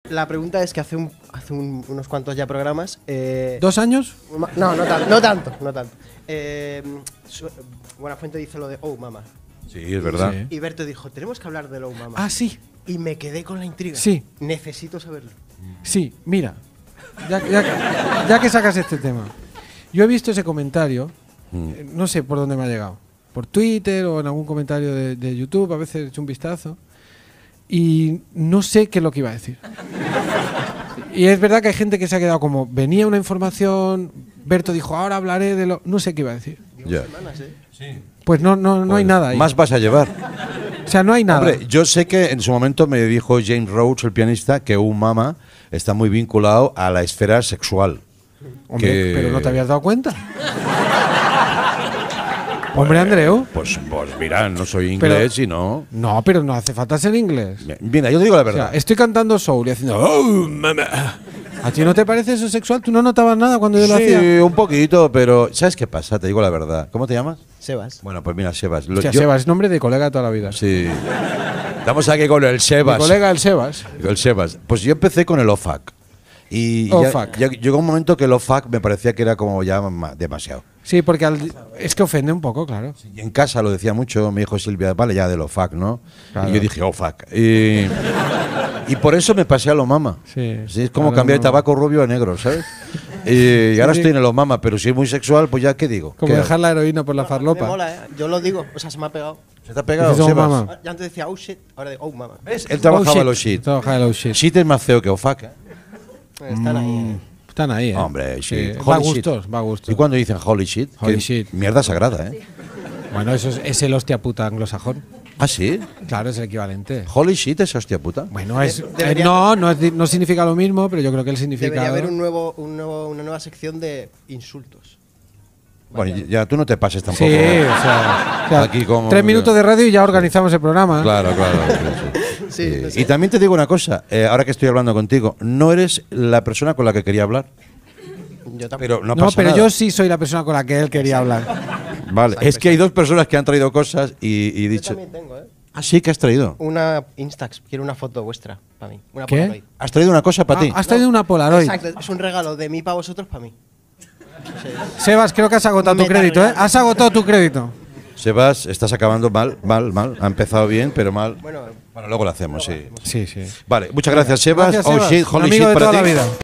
la pregunta es que hace unos cuantos ya programas. ¿2 años? No tanto. Buenafuente dice lo de Oh Mama. Sí, es verdad. Sí. Y Berto dijo, tenemos que hablar de Oh Mama. Ah, sí. Y me quedé con la intriga. Sí. Necesito saberlo. Sí, mira. Ya que sacas este tema. Yo he visto ese comentario. No sé por dónde me ha llegado. Por Twitter o en algún comentario de YouTube. A veces he hecho un vistazo. Y no sé qué es lo que iba a decir. Y es verdad que hay gente que se ha quedado como, venía una información, Berto dijo, ahora hablaré de lo... No sé qué iba a decir. Ya. Pues no hay nada ahí. Más vas a llevar. O sea, no hay nada. Hombre, yo sé que en su momento me dijo James Rhodes, el pianista, que un mama está muy vinculado a la esfera sexual. Hombre, pero no te habías dado cuenta. Hombre, Andreu. Pues mira, no soy inglés y no. No, pero no hace falta ser inglés. Mira, yo te digo la O sea, verdad. estoy cantando soul y haciendo oh, mama. ¿A ti no te parece eso sexual? ¿Tú no notabas nada cuando yo lo hacía? Sí, un poquito, pero ¿sabes qué pasa? Te digo la verdad. ¿Cómo te llamas? Sebas. Bueno, pues mira, Sebas. Hostia, Sebas es nombre de colega de toda la vida. Sí. Estamos aquí con el Sebas. Mi colega el Sebas. El Sebas. Pues yo empecé con el OFAC. Y OFAC. ya llegó un momento que el OFAC me parecía que era como ya demasiado. Sí, porque es que ofende un poco, claro. Y en casa lo decía mucho, me dijo Silvia, vale, ya del OFAC, ¿no? Claro. Y yo dije, OFAC. Y por eso me pasé a lo mama. Sí, Es como claro, cambiar de no. tabaco rubio a negro, ¿sabes? Y ahora Sí. estoy en el lo mama, pero si es muy sexual, pues ya, ¿qué digo? Como ¿Qué dejar la heroína por la Me farlopa. mola, ¿eh? Yo lo digo, o sea, se me ha pegado. ¿Se te ha pegado, Dices, oh, Sebas? mama. Ya antes decía oh shit, ahora digo oh mama. ¿Ves? Él trabajaba los shit. Trabajaba en los shit. Shit es más feo que OFAC, ¿eh? Están ahí. Están ahí, ¿eh? Hombre, sí. Va a Holy shit. gustos, va a gustos. ¿Y cuando dicen holy shit? Holy Que shit. Mierda sagrada, ¿eh? Bueno, eso es el hostia puta anglosajón. ¿Ah, sí? Claro, es el equivalente. Holy shit es hostia puta. Bueno, es, Debería- no significa lo mismo, pero yo creo que el significado... Debería haber una nueva sección de insultos. Bueno, ya tú no te pases tampoco. Sí, o sea, Aquí como- 3 minutos de radio y ya organizamos el programa. Claro, claro. Sí, no sé. Y también te digo una cosa, ahora que estoy hablando contigo, no eres la persona con la que quería hablar. Yo tampoco. Pero no No, pasa pero nada. yo sí soy la persona con la que él quería hablar. Vale, es que hay dos personas que han traído cosas y Yo dicho. también tengo, ¿eh? Ah, sí, que has traído. Una Instax, quiero una foto vuestra para mí. Una ¿Qué? Polaroid. Has traído una cosa para ti. Has traído una Polaroid. Exacto, es un regalo de mí para vosotros, para mí. Sebas, creo que has agotado tu Meta crédito, ¿eh? regalo. Has agotado tu crédito. Sebas, estás acabando mal. Ha empezado bien, pero mal. Bueno, Bueno, luego lo hacemos, sí. Sí, sí. Vale, muchas gracias, Sebas. Gracias, Oh Sebas. shit, Un holy amigo shit de para toda ti. la vida.